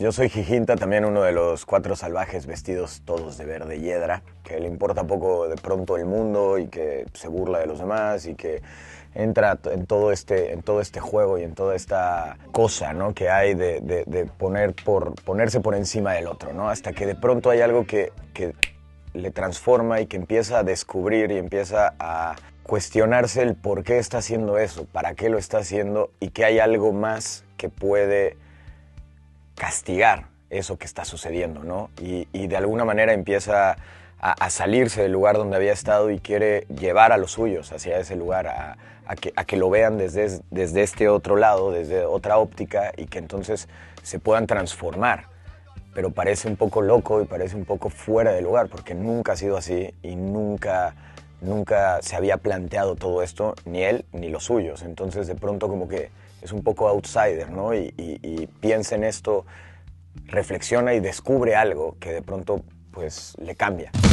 Yo soy Jijinta, también uno de los 4 salvajes vestidos todos de verde hiedra, que le importa poco de pronto el mundo y que se burla de los demás y que entra en todo este juego y en toda esta cosa, ¿no?, que hay de ponerse por encima del otro, ¿no? Hasta que de pronto hay algo que le transforma y que empieza a descubrir y empieza a cuestionarse el por qué está haciendo eso, para qué lo está haciendo y que hay algo más que puede castigar eso que está sucediendo, ¿no? Y de alguna manera empieza a salirse del lugar donde había estado y quiere llevar a los suyos hacia ese lugar, a que lo vean desde este otro lado, desde otra óptica, y que entonces se puedan transformar. Pero parece un poco loco y parece un poco fuera de lugar, porque nunca ha sido así y nunca se había planteado todo esto, ni él ni los suyos. Entonces de pronto como que es un poco outsider, ¿no? Y piensa en esto, reflexiona y descubre algo que de pronto pues le cambia.